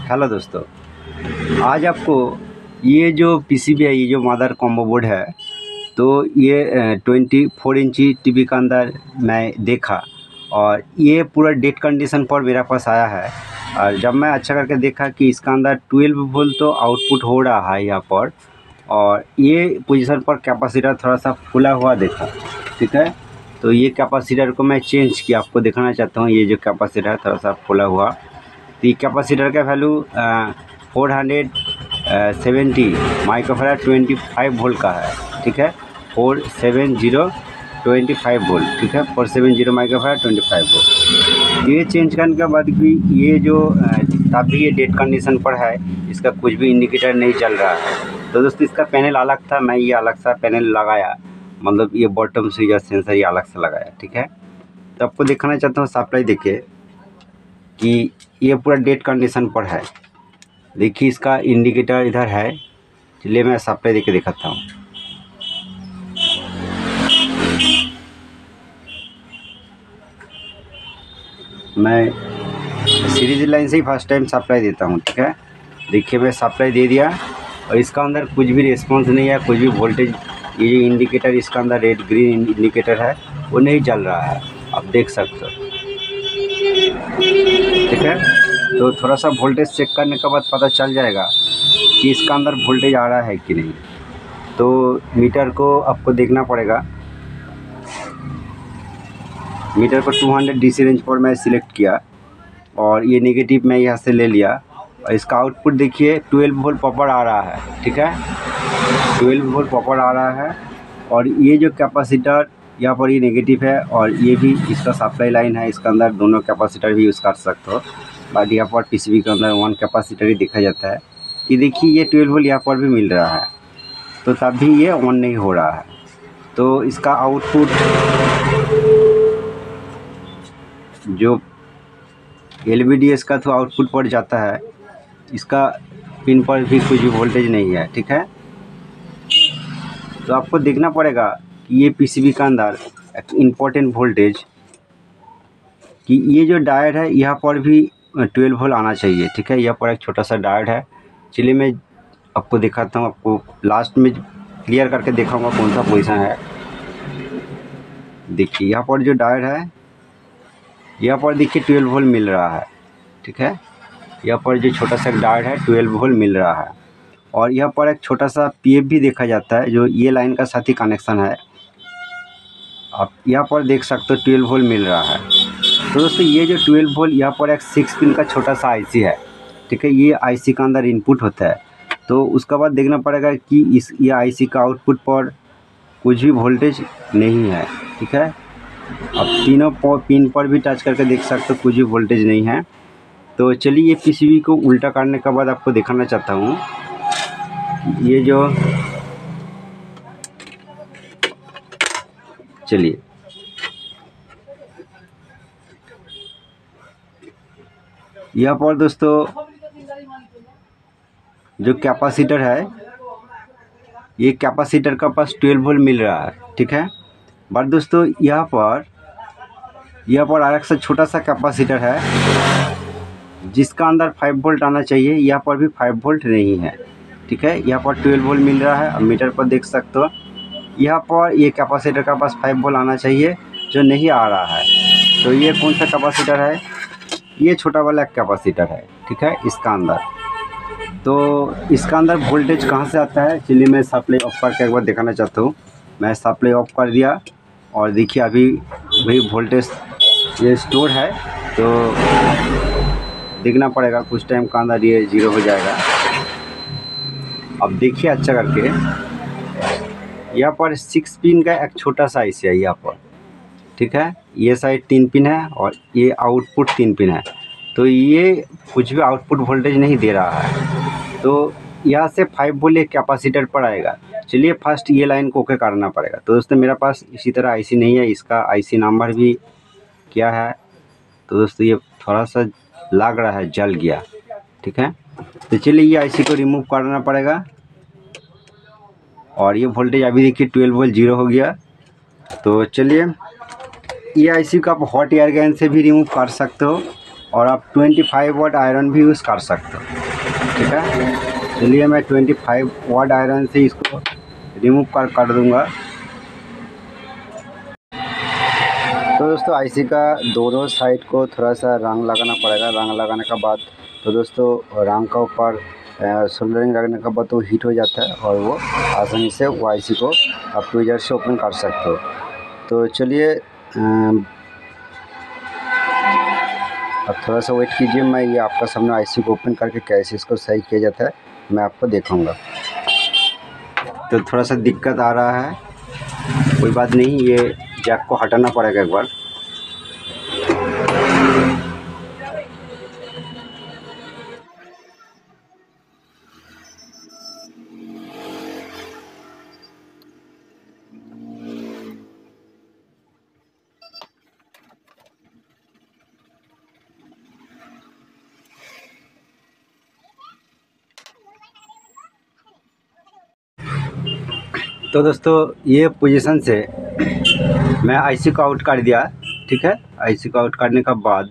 Hello दोस्तों, आज आपको ये जो पीसीबी है, ये जो मदर कॉम्बो बोर्ड है, तो ये 24 इंची टीवी के अंदर मैं देखा और ये पूरा डेट कंडीशन पर मेरा पास आया है। और जब मैं अच्छा करके देखा कि इसका अंदर 12 वोल्ट तो आउटपुट हो रहा है यहाँ पर, और ये पोजीशन पर कैपेसिटर थोड़ा सा खुला हुआ देखा। ठीक है, तो ये कैपेसिटर को मैं चेंज किया, आपको दिखाना चाहता हूँ। ये जो कैपेसिटर है थोड़ा सा खुला हुआ, तो ये कैपेसिटर का वैल्यू 470 माइक्रोफैराड 25 वोल्ट का है। ठीक है, 470 25 वोल्ट। ठीक है, 470 माइक्रोफैराड 25 वोल्ट। ये चेंज करने के बाद भी ये जो अभी ये डेट कंडीशन पर है, इसका कुछ भी इंडिकेटर नहीं चल रहा है। तो दोस्तों, इसका पैनल अलग था, मैं ये अलग सा पैनल लगाया, मतलब ये बॉटम से या सेंसर ये अलग से लगाया। ठीक है, तो आपको दिखाना चाहता हूँ, सप्लाई देखिए कि ये पूरा डेट कंडीशन पर है। देखिए इसका इंडिकेटर इधर है, चलिए मैं सप्लाई देके दिखाता हूँ। मैं सीरीज लाइन से ही फर्स्ट टाइम सप्लाई देता हूँ। ठीक है, देखिए मैं सप्लाई दे दिया और इसका अंदर कुछ भी रिस्पॉन्स नहीं है, कुछ भी वोल्टेज, ये जो इंडिकेटर इसका अंदर रेड ग्रीन इंडिकेटर है वो नहीं चल रहा है, आप देख सकते हो। ठीक है, तो थोड़ा सा वोल्टेज चेक करने के बाद पता चल जाएगा कि इसका अंदर वोल्टेज आ रहा है कि नहीं। तो मीटर को आपको देखना पड़ेगा। मीटर को 200 डीसी रेंज पर मैं सिलेक्ट किया और ये नेगेटिव मैं यहाँ से ले लिया और इसका आउटपुट देखिए 12 वोल्ट प्रॉपर आ रहा है। ठीक है, 12 वोल्ट प्रॉपर आ रहा है। और ये जो कैपेसिटर यहाँ पर ये नेगेटिव है और ये भी इसका सप्लाई लाइन है, इसके अंदर दोनों कैपेसिटर भी यूज़ कर सकते हो। बट यहाँ पर पीसीबी के अंदर 1 कैपेसिटर ही देखा जाता है कि देखिए ये 12 वोल्ट यहाँ पर भी मिल रहा है, तो तब भी ये ऑन नहीं हो रहा है। तो इसका आउटपुट जो LVDS का तो आउटपुट पर जाता है, इसका पिन पर भी कुछ भी वोल्टेज नहीं है। ठीक है, तो आपको देखना पड़ेगा कि ये पीसीबी का अंदर एक इम्पोर्टेंट वोल्टेज, कि ये जो डायोड है यहाँ पर भी 12 वोल्ट आना चाहिए। ठीक है, यहाँ पर एक छोटा सा डायोड है, चलिए मैं आपको दिखाता हूँ। आपको लास्ट में क्लियर करके दिखाऊंगा कौन सा पोजीशन है। देखिए यहाँ पर जो डायोड है, यहाँ पर देखिए 12 वोल्ट मिल रहा है। ठीक है, यहाँ पर जो छोटा सा डायोड है 12 वोल्ट मिल रहा है। और यहाँ पर एक छोटा सा PF भी देखा जाता है, जो ये लाइन का साथ ही कनेक्शन है। आप यहाँ पर देख सकते हो 12 वोल्ट मिल रहा है। तो दोस्तों, ये जो 12 वोल्ट, यहाँ पर एक 6 पिन का छोटा सा IC है। ठीक है, ये IC का अंदर इनपुट होता है। तो उसके बाद देखना पड़ेगा कि ये IC का आउटपुट पर कुछ भी वोल्टेज नहीं है। ठीक है, अब तीनों पिन पर भी टच करके देख सकते हो, कुछ भी वोल्टेज नहीं है। तो चलिए ये पीसीबी को उल्टा करने के बाद आपको दिखाना चाहता हूँ। ये जो चलिए यहाँ पर दोस्तों जो कैपेसिटर है, ये कैपेसिटर का पास 12 वोल्ट मिल रहा है। ठीक है, बट दोस्तों यहाँ पर अलग से छोटा सा कैपेसिटर है जिसका अंदर 5 वोल्ट आना चाहिए, यहाँ पर भी 5 वोल्ट नहीं है। ठीक है, यहाँ पर 12 वोल्ट मिल रहा है, अब मीटर पर देख सकते हो। यहाँ पर ये कैपेसिटर का पास 5 वोल्ट आना चाहिए, जो नहीं आ रहा है। तो ये कौन सा कैपेसिटर है? ये छोटा वाला कैपेसिटर है। ठीक है, इसका अंदर, तो इसका अंदर वोल्टेज कहाँ से आता है, चलिए मैं सप्लाई ऑफ करके एक बार दिखाना चाहता हूँ। मैं सप्लाई ऑफ कर दिया और देखिए अभी वही वोल्टेज ये स्टोर है, तो देखना पड़ेगा कुछ टाइम का अंदर ये 0 हो जाएगा। अब देखिए अच्छा करके, यहाँ पर 6 पिन का एक छोटा सा IC है यहाँ पर। ठीक है, ये साइड 3 पिन है और ये आउटपुट 3 पिन है, तो ये कुछ भी आउटपुट वोल्टेज नहीं दे रहा है। तो यहाँ से 5 वोल्ट कैपेसिटर पर आएगा। चलिए फर्स्ट ये लाइन को ओके करना पड़ेगा। तो दोस्तों मेरे पास इसी तरह IC नहीं है, इसका IC नंबर भी क्या है, तो दोस्तों ये थोड़ा सा लग रहा है जल गया। ठीक है, तो चलिए ये IC को रिमूव करना पड़ेगा। और ये वोल्टेज अभी देखिए 12 वोल्ट 0 हो गया। तो चलिए ये IC को आप हॉट एयर गन से भी रिमूव कर सकते हो, और आप 25 वाट आयरन भी यूज़ कर सकते हो, ठीक है। चलिए मैं 25 वाट आयरन से इसको रिमूव कर दूंगा। तो दोस्तों आईसी का दोनों साइड को थोड़ा सा रंग लगाना पड़ेगा। रंग लगाने के बाद तो दोस्तों रंग का ऊपर सोल्डरिंग लगने के बाद वो हीट हो जाता है और वो आसानी से वो आईसी को आप ट्विज़र से ओपन कर सकते हो। तो चलिए अब थोड़ा सा वेट कीजिए, मैं ये आपका सामने आईसी को ओपन करके कैसे इसको सही किया जाता है मैं आपको दिखाऊंगा। तो थोड़ा सा दिक्कत आ रहा है, कोई बात नहीं, ये जैक को हटाना पड़ेगा एक बार। तो दोस्तों ये पोजीशन से मैं आईसी को आउट कर दिया, ठीक है। आईसी को आउट करने के बाद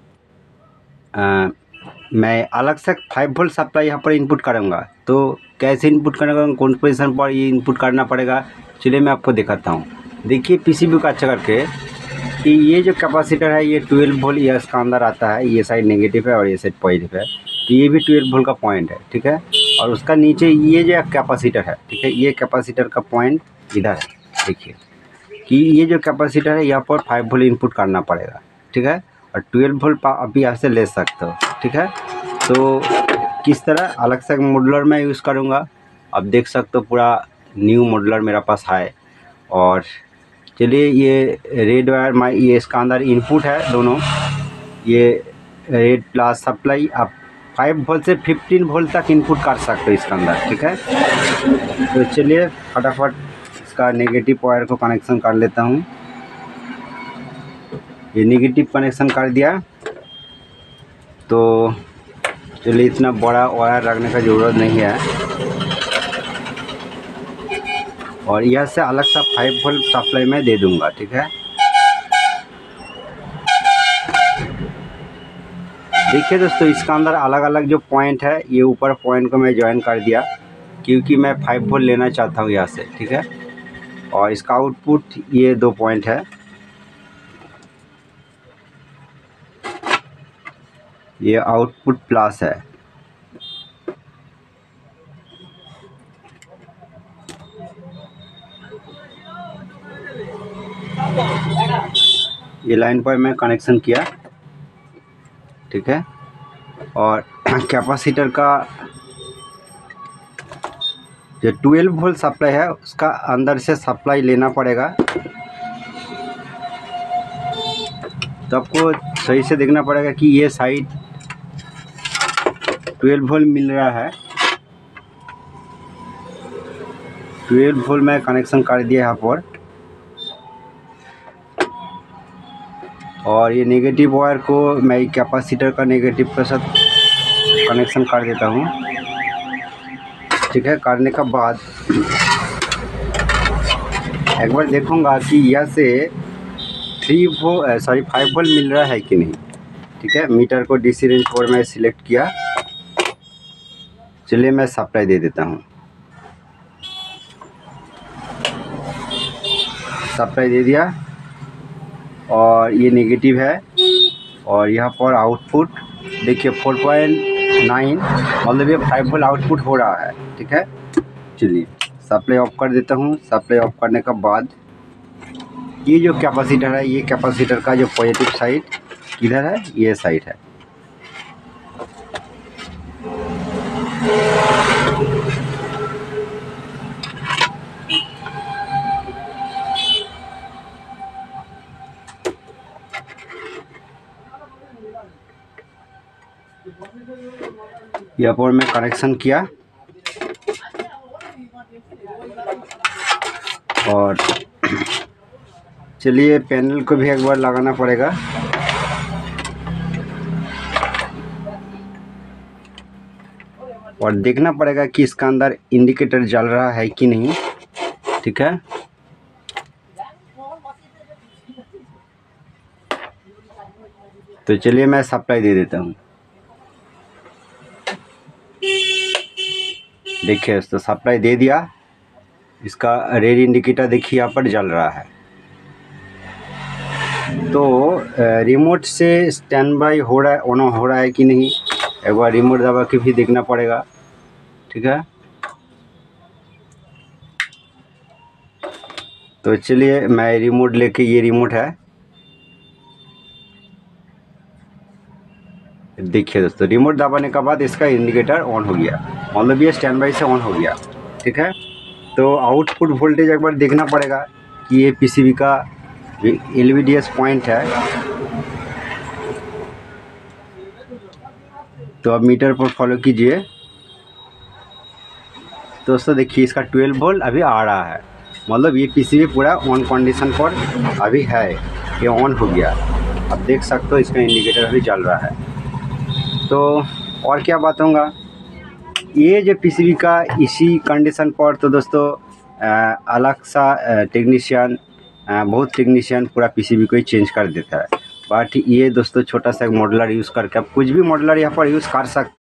मैं अलग से 5 वोल्ट सप्लाई यहाँ पर इनपुट करूँगा। तो कैसे इनपुट करूँगा, कौन पोजीशन पर ये इनपुट करना पड़ेगा, चलिए मैं आपको दिखाता हूँ। देखिए पीसीबी का अच्छा करके कि ये जो कैपेसिटर है ये 12 वोल्ट ये इसका अंदर आता है, ये साइड नेगेटिव है और ये साइड पॉजिटिव है। तो ये भी 12 वोल्ट का पॉइंट है, ठीक है। और उसका नीचे ये जो कैपेसिटर है, ठीक है, ये कैपेसिटर का पॉइंट इधर है। देखिए कि ये जो कैपेसिटर है यहाँ पर 5 वोल्ट इनपुट करना पड़ेगा, ठीक है। और 12 वोल्ट अभी यहाँ से ले सकते हो, ठीक है। तो किस तरह अलग से मॉड्यूलर में यूज़ करूँगा, अब देख सकते हो पूरा न्यू मॉड्यूलर मेरा पास है। और चलिए ये रेड वायर ये इसका अंदर इनपुट है दोनों, ये रेड प्लस सप्लाई आप 5 वोल्ट से 15 वोल्ट तक इनपुट कर सकते हो इसके अंदर, ठीक है। तो चलिए फटाफट इसका नेगेटिव वायर को कनेक्शन कर लेता हूँ। ये नेगेटिव कनेक्शन कर दिया। तो चलिए इतना बड़ा वायर रखने का ज़रूरत नहीं है और यह से अलग सा 5 वोल्ट सप्लाई मैं दे दूंगा, ठीक है। देखिए दोस्तों इसका अंदर अलग अलग जो पॉइंट है ये ऊपर पॉइंट को मैं ज्वाइन कर दिया क्योंकि मैं 5 वोल्ट लेना चाहता हूँ यहाँ से, ठीक है। और इसका आउटपुट ये 2 पॉइंट है, ये आउटपुट प्लस है। ये लाइन पर मैं कनेक्शन किया, ठीक है। और कैपेसिटर का जो 12 वोल्ट सप्लाई है उसका अंदर से सप्लाई लेना पड़ेगा। तो आपको सही से देखना पड़ेगा कि ये साइड 12 वोल्ट मिल रहा है। 12 वोल्ट मैं कनेक्शन कर दिया यहाँ पर। और ये नेगेटिव वायर को मैं कैपेसिटर का नेगेटिव के साथ कनेक्शन कर देता हूँ, ठीक है। करने के बाद एक बार देखूँगा कि यह से 5 वोल्ट मिल रहा है कि नहीं, ठीक है। मीटर को डीसी रेंज 4 में सिलेक्ट किया। चलिए मैं सप्लाई दे देता हूँ। सप्लाई दे दिया और ये नेगेटिव है और यहाँ पर आउटपुट देखिए 4.9 मतलब ये 5 वोल्ट आउटपुट हो रहा है, ठीक है। चलिए सप्लाई ऑफ कर देता हूँ। सप्लाई ऑफ करने के बाद ये जो कैपेसिटर है ये कैपेसिटर का जो पॉजिटिव साइड किधर है, ये साइड है। यहाँ पर मैं कनेक्शन किया और चलिए पैनल को भी एक बार लगाना पड़ेगा। और देखना पड़ेगा कि इसका अंदर इंडिकेटर जल रहा है कि नहीं, ठीक है। तो चलिए मैं सप्लाई दे देता हूँ। देखिए दोस्तों सप्लाई दे दिया। इसका रेड इंडिकेटर देखिए यहाँ पर जल रहा है। तो रिमोट से स्टैंड बाई हो रहा है, ऑन हो रहा है कि नहीं, एक बार रिमोट दबा के भी देखना पड़ेगा। ठीक है, तो चलिए मैं रिमोट लेके, ये रिमोट है, देखिए दोस्तों रिमोट दबाने के बाद इसका इंडिकेटर ऑन हो गया, मतलब ये स्टैंड बाई से ऑन हो गया। ठीक है, तो आउटपुट वोल्टेज एक बार देखना पड़ेगा कि ये पीसीबी का LVDS पॉइंट है। तो अब मीटर पर फॉलो कीजिए। दोस्तों देखिए इसका 12 वोल्ट अभी आ रहा है, मतलब ये पीसीबी पूरा ऑन कंडीशन पर अभी है, ये ऑन हो गया। अब देख सकते हो इसका इंडिकेटर अभी जल रहा है। तो और क्या बताऊँगा, ये जो पीसीबी का इसी कंडीशन पर, तो दोस्तों अलग सा टेक्नीशियन, बहुत टेक्नीशियन पूरा पीसीबी को ही चेंज कर देता है। बट ये दोस्तों छोटा सा मॉडलर यूज़ करके आप कुछ भी मॉडलर यहाँ पर यूज़ कर सकते